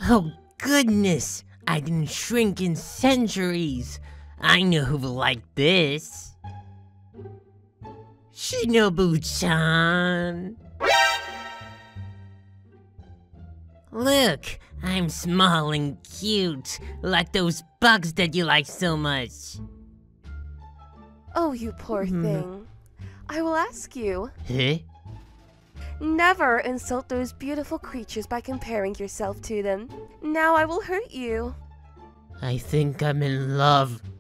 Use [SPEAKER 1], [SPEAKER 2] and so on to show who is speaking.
[SPEAKER 1] Oh goodness, I didn't shrink in centuries. I know who will like this. Shinobu-chan. Look, I'm small and cute, like those bugs that you like so much.
[SPEAKER 2] Oh, you poor thing. I will ask you.
[SPEAKER 1] Huh?
[SPEAKER 2] Never insult those beautiful creatures by comparing yourself to them. Now I will hurt you.
[SPEAKER 1] I think I'm in love.